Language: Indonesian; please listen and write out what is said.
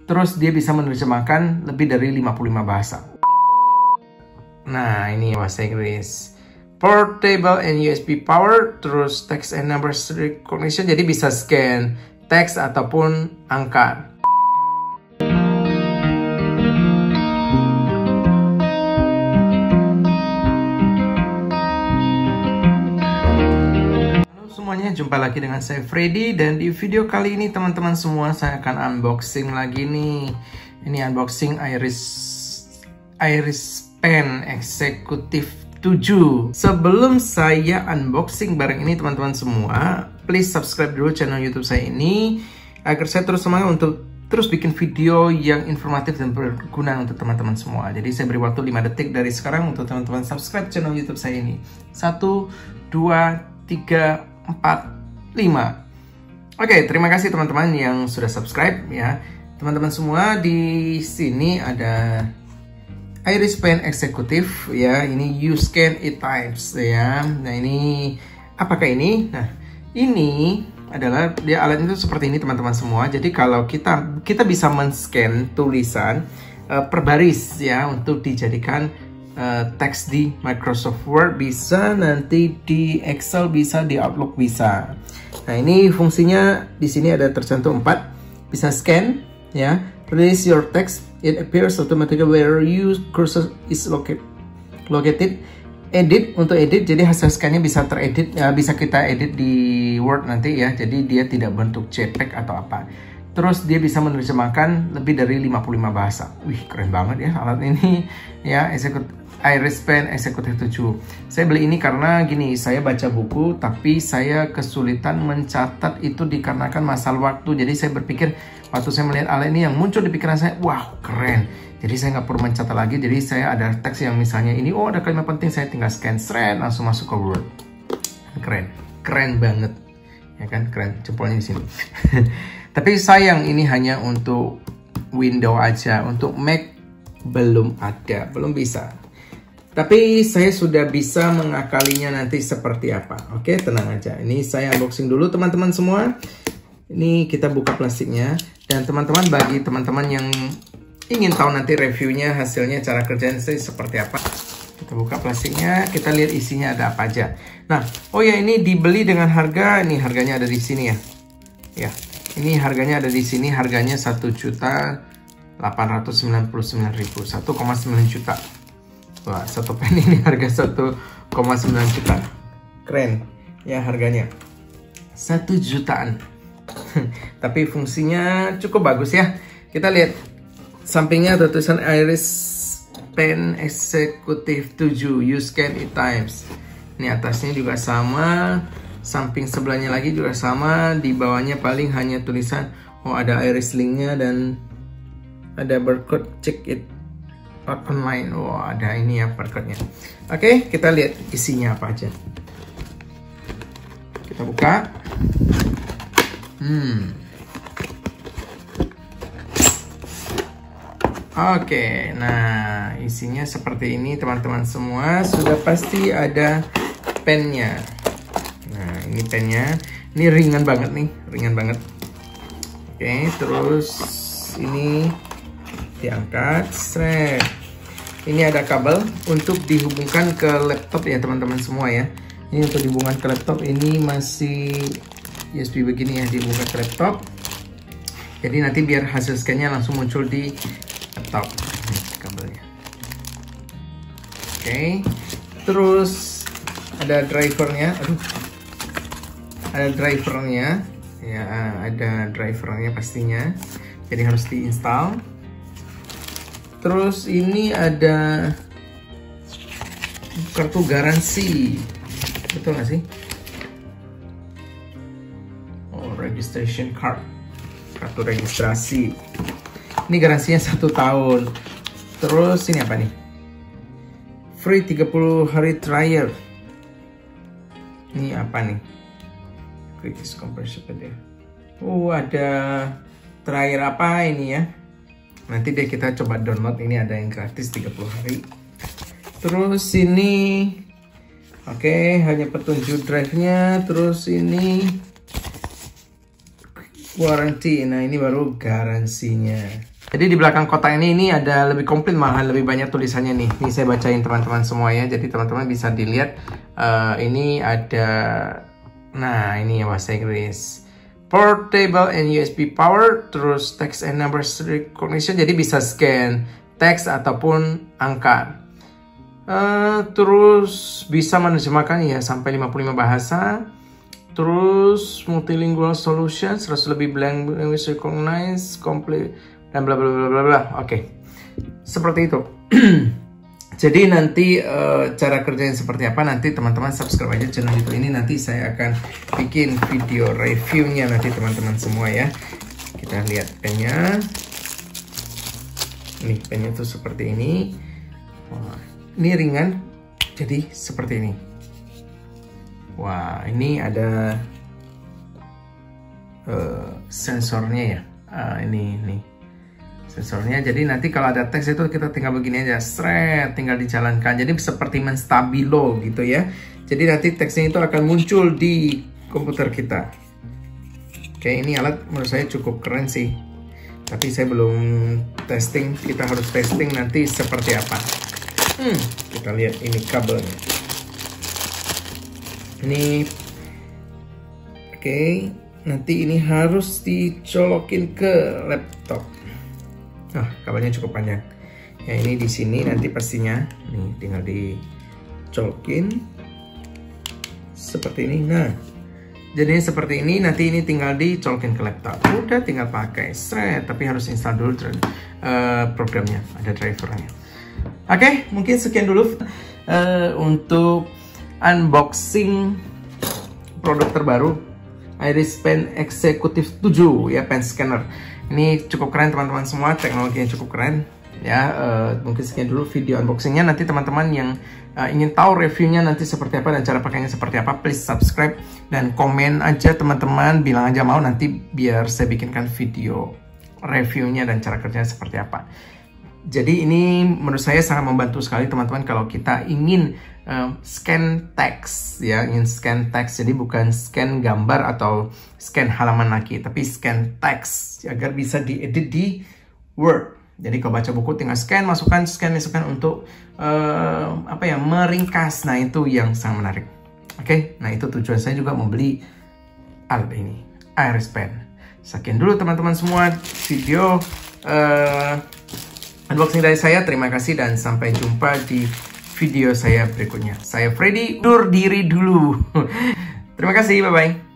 Terus dia bisa menerjemahkan lebih dari 55 bahasa. Nah, ini bahasa Inggris. Portable and USB power, terus text and numbers recognition, jadi bisa scan teks ataupun angka. Halo semuanya, jumpa lagi dengan saya Freddy, dan di video kali ini teman-teman semua saya akan unboxing lagi nih. Ini unboxing Iris Pen Executive 7. Sebelum saya unboxing barang ini teman-teman semua, please subscribe dulu channel YouTube saya ini agar saya terus semangat untuk terus bikin video yang informatif dan berguna untuk teman-teman semua. Jadi saya beri waktu 5 detik dari sekarang untuk teman-teman subscribe channel YouTube saya ini. 1, 2, 3, 4, 5. Oke, terima kasih teman-teman yang sudah subscribe ya. Teman-teman semua, di sini ada Iris Pen Executive ya, ini you scan it times ya. Nah, ini apakah ini? Nah, ini adalah dia alat itu seperti ini teman-teman semua. Jadi kalau kita bisa men-scan tulisan per baris ya untuk dijadikan teks di Microsoft Word, bisa nanti di Excel, bisa di Outlook bisa. Nah, ini fungsinya di sini ada tercantum 4, bisa scan ya. Place your text, it appears automatically where your cursor is located. Edit, untuk edit, jadi hasil scan-nya bisa teredit, ya, bisa kita edit di Word nanti ya. Jadi dia tidak bentuk JPEG atau apa. Terus dia bisa menerjemahkan lebih dari 55 bahasa. Wih, keren banget ya alat ini ya, Iris Pen Executive 7. Saya beli ini karena gini, saya baca buku tapi saya kesulitan mencatat itu dikarenakan masalah waktu. Jadi saya berpikir waktu saya melihat alat ini yang muncul di pikiran saya, wow keren. Jadi saya nggak perlu mencatat lagi. Jadi saya ada teks yang misalnya ini, oh ada kalimat penting, saya tinggal scan thread langsung masuk ke Word. Keren banget, ya kan, keren. Jempolnya di sini. Tapi sayang ini hanya untuk Windows aja, untuk Mac belum ada, belum bisa. Tapi saya sudah bisa mengakalinya nanti seperti apa. Oke, tenang aja. Ini saya unboxing dulu teman-teman semua. Ini kita buka plastiknya. Dan teman-teman, bagi teman-teman yang ingin tahu nanti reviewnya, hasilnya, cara kerjanya seperti apa, kita buka plastiknya, kita lihat isinya ada apa aja. Nah, oh ya, ini dibeli dengan harga, ini harganya ada di sini ya. Ya, ini harganya ada di sini, harganya 1.899.000, 1,9 juta. Wah, satu pen ini harga 1,9 juta. Keren ya harganya. 1 jutaan. Tapi fungsinya cukup bagus ya. Kita lihat sampingnya ada tulisan Iris Pen Executive 7, you scan it times. Ini atasnya juga sama, samping sebelahnya lagi juga sama, di bawahnya paling hanya tulisan oh ada iris linknya dan ada barcode check it out online. Oh, ada ini ya barcode-nya. Oke, kita lihat isinya apa aja. Kita buka. Oke, nah isinya seperti ini teman-teman semua. Sudah pasti ada pennya. Nah, ini pennya. Ini ringan banget nih, ringan banget. Oke, terus ini diangkat, seret. Ini ada kabel untuk dihubungkan ke laptop ya teman-teman semua ya. Ini untuk dihubungkan ke laptop, ini masih USB begini ya, dihubungkan ke laptop. Jadi nanti biar hasil scan-nya langsung muncul di laptop. Ini kabelnya. Oke. Terus ada drivernya. Ada drivernya. Ya, ada drivernya pastinya. Jadi harus diinstal. Terus ini ada kartu garansi, betul nggak sih? Oh, registration card, kartu registrasi. Ini garansinya 1 tahun. Terus ini apa nih? Free 30 hari trial. Ini apa nih? Kritis compression ya. Oh, ada trial apa ini ya? Nanti deh kita coba download, ini ada yang gratis 30 hari. Terus ini oke, hanya petunjuk drive-nya. Terus ini warranty. Nah, ini baru garansinya. Jadi di belakang kotak ini ada lebih komplit, malah lebih banyak tulisannya nih. Ini saya bacain teman-teman semua ya. Jadi teman-teman bisa dilihat ini ada, nah ini ya bahasa Inggris. Portable and USB power, terus text and numbers recognition. Jadi bisa scan teks ataupun angka. Terus bisa menerjemahkan ya sampai 55 bahasa. Terus multilingual solution, 100 lebih language recognize, complete, dan bla bla bla bla bla. Oke. Seperti itu. Jadi nanti cara kerjanya seperti apa, nanti teman-teman subscribe aja channel YouTube ini, nanti saya akan bikin video reviewnya nanti teman-teman semua ya. Kita lihat pennya. Nih pennya tuh seperti ini. Wah, ini ringan, jadi seperti ini. Wah, ini ada sensornya ya. Ini sensornya. Jadi nanti kalau ada teks itu kita tinggal begini aja, seret, tinggal dijalankan. Jadi seperti menstabilo gitu ya. Jadi nanti teksnya itu akan muncul di komputer kita. Oke, ini alat menurut saya cukup keren sih. Tapi saya belum testing. Kita harus testing nanti seperti apa. Kita lihat ini kabelnya. Ini oke, nanti ini harus dicolokin ke laptop. Nah, kabelnya cukup panjang. Ya, ini di sini nanti pastinya nih tinggal dicolokin seperti ini. Nah, jadi seperti ini, nanti ini tinggal dicolokin ke laptop. Udah tinggal pakai, seret, tapi harus install dulu programnya, ada drivernya. Oke, mungkin sekian dulu untuk unboxing produk terbaru Iris Pen Executive 7 ya, pen scanner. Ini cukup keren teman-teman semua, teknologinya cukup keren ya. Mungkin sekian dulu video unboxingnya. Nanti teman-teman yang ingin tahu reviewnya nanti seperti apa dan cara pakainya seperti apa, please subscribe dan komen aja teman-teman, bilang aja mau, nanti biar saya bikinkan video reviewnya dan cara kerjanya seperti apa. Jadi ini menurut saya sangat membantu sekali teman-teman kalau kita ingin scan teks ya, ingin scan teks. Jadi bukan scan gambar atau scan halaman lagi, tapi scan teks agar bisa diedit di Word. Jadi kalau baca buku tinggal scan, masukkan untuk apa ya, meringkas. Nah, itu yang sangat menarik. Oke, nah itu tujuan saya juga membeli alat ini, Iris Pen. Sekian dulu teman-teman semua video unboxing dari saya. Terima kasih dan sampai jumpa di video saya berikutnya. Saya Freddy, undur diri dulu. Terima kasih, bye-bye.